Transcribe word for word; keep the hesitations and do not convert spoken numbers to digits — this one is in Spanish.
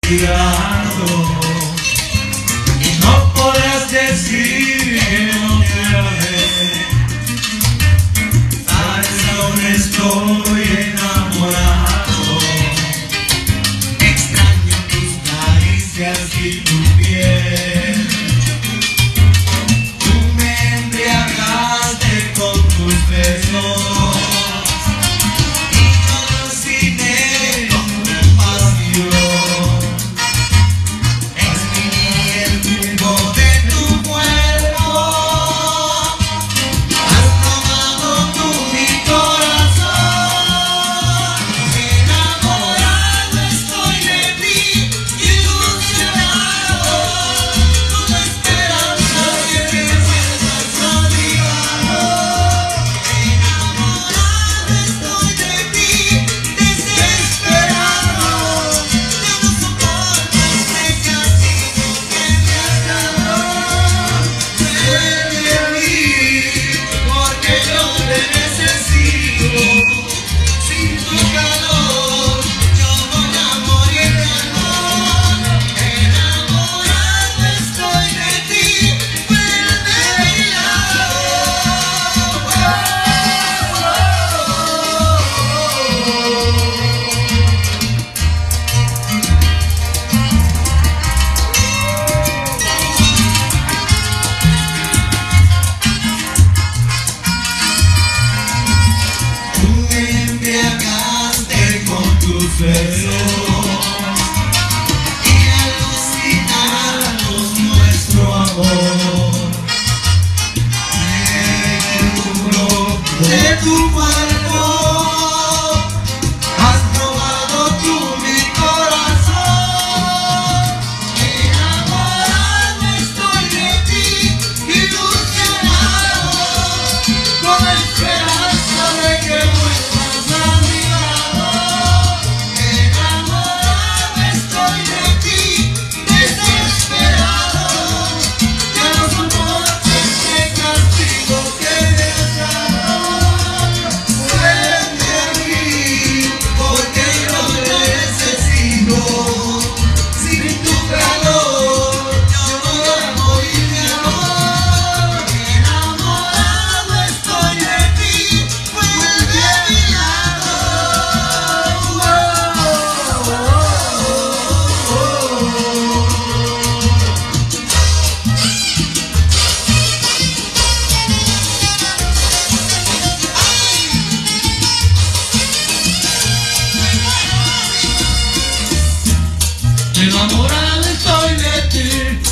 castigado y no podrás decir que no te amé. Sabes, aún estoy enamorado, extraño tus caricias y tu piel. Tú me embriagaste con tus besos. Y alucinamos nuestro amor. Me juro de tu cuerpo, has robado tú mi corazón. Enamorado estoy de ti, ilusionado, con la esperanza de que vuelvas a mi lado. Enamorado estoy de ti.